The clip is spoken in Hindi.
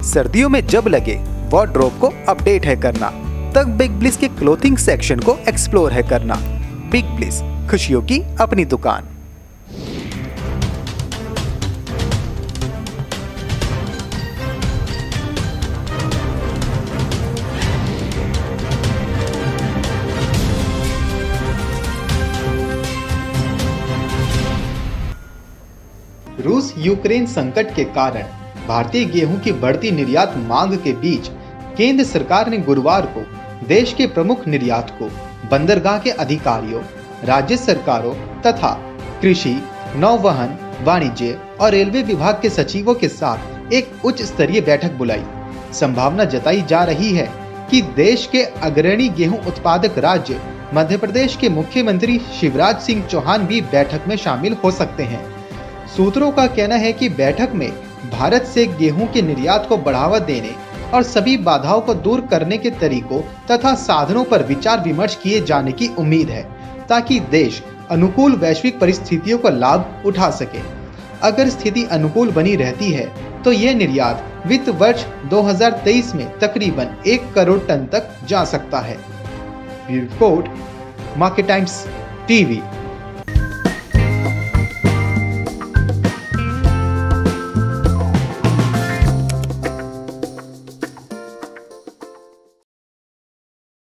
सर्दियों में जब लगे वार्डरोब को अपडेट है करना, तब बिग ब्लिस के क्लोथिंग सेक्शन को एक्सप्लोर है करना। बिग ब्लिस, खुशियों की अपनी दुकान। रूस यूक्रेन संकट के कारण भारतीय गेहूं की बढ़ती निर्यात मांग के बीच केंद्र सरकार ने गुरुवार को देश के प्रमुख निर्यातकों, बंदरगाह के अधिकारियों, राज्य सरकारों तथा कृषि, नौवहन, वाणिज्य और रेलवे विभाग के सचिवों के साथ एक उच्च स्तरीय बैठक बुलाई। संभावना जताई जा रही है कि देश के अग्रणी गेहूं उत्पादक राज्य मध्य प्रदेश के मुख्यमंत्री शिवराज सिंह चौहान भी बैठक में शामिल हो सकते हैं। सूत्रों का कहना है कि बैठक में भारत से गेहूं के निर्यात को बढ़ावा देने और सभी बाधाओं को दूर करने के तरीकों तथा साधनों पर विचार विमर्श किए जाने की उम्मीद है, ताकि देश अनुकूल वैश्विक परिस्थितियों का लाभ उठा सके। अगर स्थिति अनुकूल बनी रहती है तो ये निर्यात वित्त वर्ष 2023 में तकरीबन 1 करोड़ टन तक जा सकता है। Bureau report, Market Times TV.